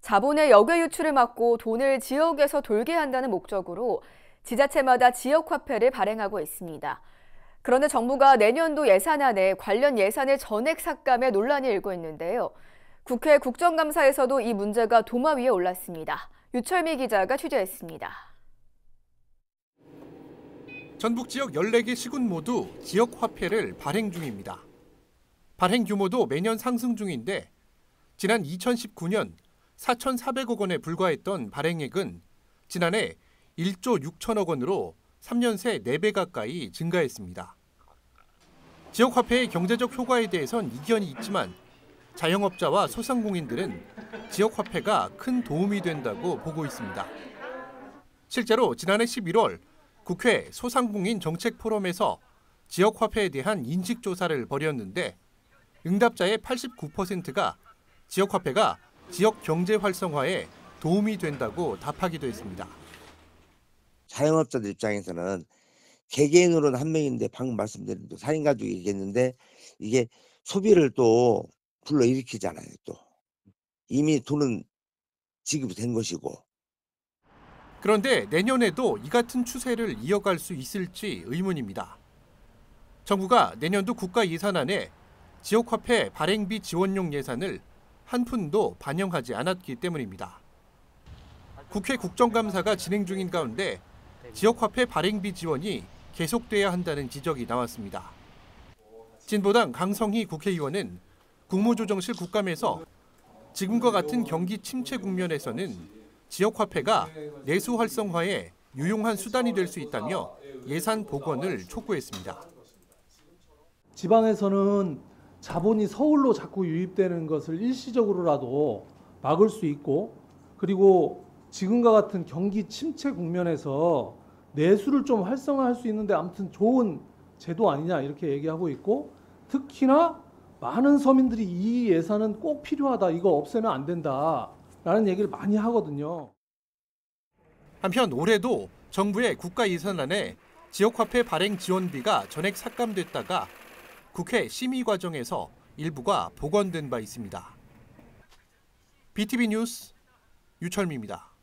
자본의 역외 유출을 막고 돈을 지역에서 돌게 한다는 목적으로 지자체마다 지역화폐를 발행하고 있습니다. 그런데 정부가 내년도 예산안에 관련 예산을 전액 삭감해 논란이 일고 있는데요. 국회 국정감사에서도 이 문제가 도마 위에 올랐습니다. 유철미 기자가 취재했습니다. 전북 지역 14개 시군 모두 지역화폐를 발행 중입니다. 발행 규모도 매년 상승 중인데 지난 2019년 4,400억 원에 불과했던 발행액은 지난해 1조 6천억 원으로 3년 새 4배 가까이 증가했습니다. 지역화폐의 경제적 효과에 대해선 이견이 있지만 자영업자와 소상공인들은 지역화폐가 큰 도움이 된다고 보고 있습니다. 실제로 지난해 11월 국회 소상공인 정책 포럼에서 지역화폐에 대한 인식조사를 벌였는데 응답자의 89%가 지역화폐가 지역 경제 활성화에 도움이 된다고 답하기도 했습니다. 자영업자들 입장에서는 개개인으로는 한 명인데 방금 말씀드린 4인 가족이 있겠는데 이게 소비를 또 불러일으키잖아요. 또 이미 돈은 지급이 된 것이고. 그런데 내년에도 이 같은 추세를 이어갈 수 있을지 의문입니다. 정부가 내년도 국가 예산안에 지역화폐 발행비 지원용 예산을 한 푼도 반영하지 않았기 때문입니다. 국회 국정감사가 진행 중인 가운데 지역화폐 발행비 지원이 계속돼야 한다는 지적이 나왔습니다. 진보당 강성희 국회의원은 국무조정실 국감에서 지금과 같은 경기 침체 국면에서는 지역화폐가 내수 활성화에 유용한 수단이 될 수 있다며 예산 복원을 촉구했습니다. 지방에서는 자본이 서울로 자꾸 유입되는 것을 일시적으로라도 막을 수 있고, 그리고 지금과 같은 경기 침체 국면에서 내수를 좀 활성화할 수 있는데 아무튼 좋은 제도 아니냐 이렇게 얘기하고 있고, 특히나 많은 서민들이 이 예산은 꼭 필요하다, 이거 없애면 안 된다라는 얘기를 많이 하거든요. 한편 올해도 정부의 국가 예산안에 지역화폐 발행 지원비가 전액 삭감됐다가 국회 심의 과정에서 일부가 복원된 바 있습니다. BTV 뉴스 유철미입니다.